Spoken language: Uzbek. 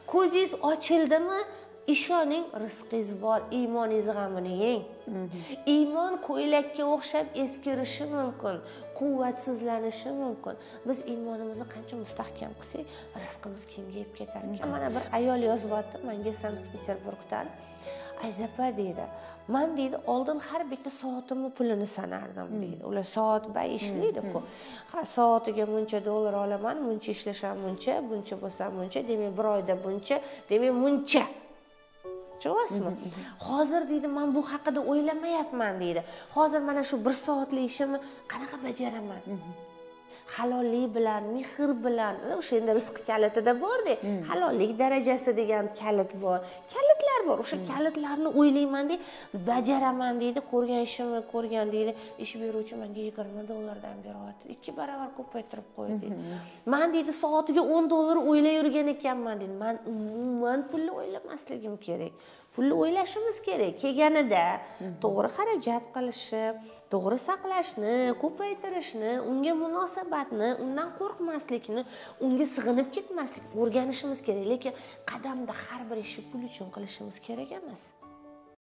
ko'zingiz ochildimi, ishoning, rizqingiz bor, iymoningiz g'amini yeng. Iymon ko'ylakka o'xshab eskirishi mumkin, quvvatsizlanishi mumkin. Biz iymonimizni qancha mustahkam qilsak, rizqimiz kengayib ketar ekan. Mana bir ayol yozyapti menga Sankt-Peterburgdan. Ayzapa deydi. Men deydi, oldin har bitta soatimni pulini sanardim deydi. Ular soatbay ishlaydi-ku. Ha, soatiga buncha dollar olaman, buncha ishlasham buncha, buncha bo'lsa buncha, demak bir oyda buncha, demak buncha. Tushunasizmi? Hozir deydi, men bu haqida o'ylamayapman deydi. Hozir mana shu 1 soatlik ishimni qanaqa bajaraman? Halollik bilan, mehr bilan, o'sha endi rizq kalitida bor-da, halollik darajasi degan kalit bor. Kalitlar bor. O'sha kalitlarni o'ylayman deydi, bajaraman deydi, ko'rgan ishimni ko'rgan deydi, ish beruvchi menga 20 dollardan beryapti. 2 barobar ko'paytirib qo'ydi deydi. Men deydi, soatiga 10 dollar o'ylay yurgan ekanman deydi. Men umuman pulni o'ylamasligim kerak. Pulni o'ylashimiz kerak. Kelganida to'g'ri xarajat qilishni, to'g'ri saqlashni, ko'paytirishni, unga munosabatni, undan qo'rqmaslikni, unga sig'inib ketmaslik o'rganishimiz kerak. Lekin qadamda har bir ishni pul uchun qilishimiz kerak emas.